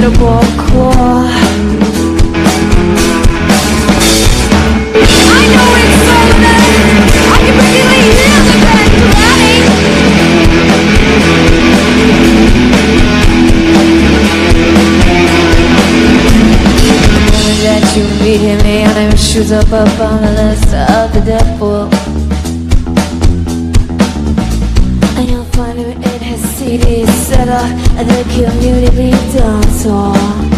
incredible core. I know it's so late, I can really hear the band crying. The moment that you meet me, your name shoots up on the list of the devil. And you'll find him in his CD set up at the community dance hall.